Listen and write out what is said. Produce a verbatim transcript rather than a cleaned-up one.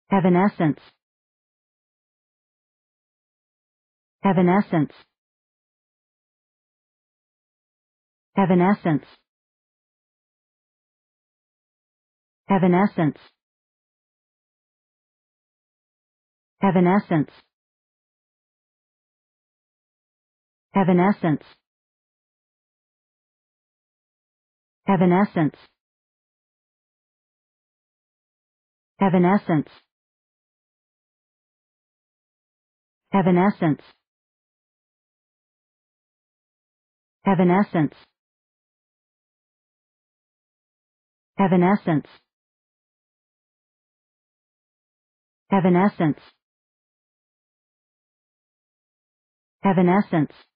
Evanescence. Evanescence. Evanescence. Evanescence. Evanescence. Evanescence. Evanescence. Evanescence. Evanescence. Evanescence. Evanescence. Evanescence. Evanescence.